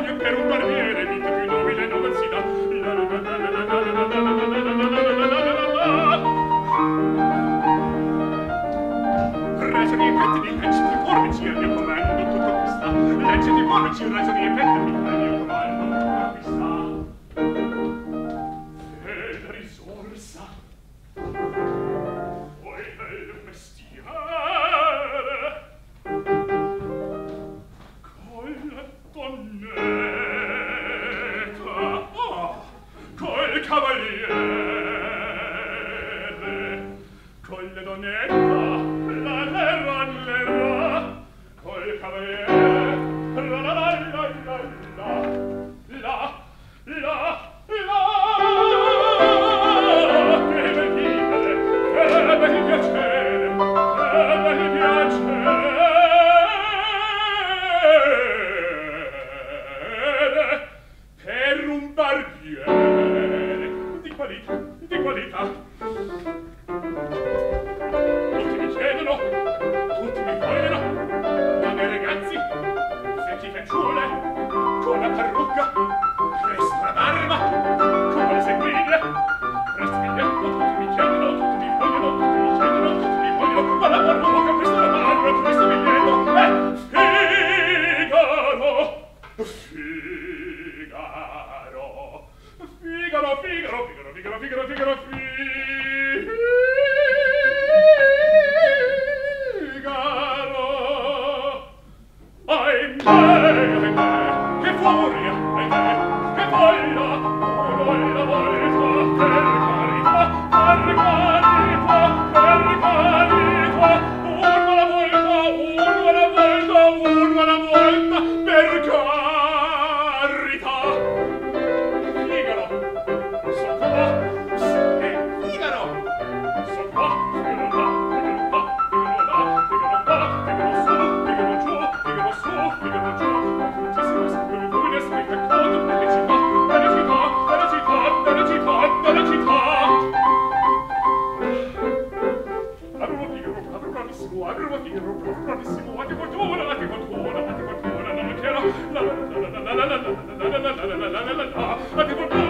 per un barbiere vita più nobile non si dà. Ragioni e petti di leggi di forbici al mio comando tutto questa. Leggi di forbici, ragioni e petti al mio comando tutto questa. E la risorsa poi del mestiere con la donnetta, col cavaliere, con le donnetta, la terra, col cavaliere, la la la la la la la la. Che bel vivere, che bel piacere, che bel piacere per un barbiere di qualità, di qualità. Tutti mi chiedono, tutti mi vogliono, donne e ragazzi, vecchi fanciulle, con la parrucca, presto la barba, con le seguiglie, presto il biglietto, tutti mi chiedono, tutti mi vogliono, tutti mi chiedono, tutti mi vogliono, con la parrucca, presto la barba, presto il biglietto, Figaro, Figaro, Figaro, Figaro, Figaro, Figaro, Figaro, che furia, che voglia, voglia, per carità, per carità, per carità, una volta, per carità. Figaro, so qua, Figaro, so qua, Figaro là, Figaro là, Figaro là, Figaro su, Figaro giù, Figaro su, Figaro giù, moltissimo scrivune, scrive code, delle città, delle città, delle città, delle città, delle città. Avrò Figaro, bravissimo, bravissimo, a te fortuna, a te fortuna, a te fortuna, non c'era, la la la la la la la la la la la la la la la la la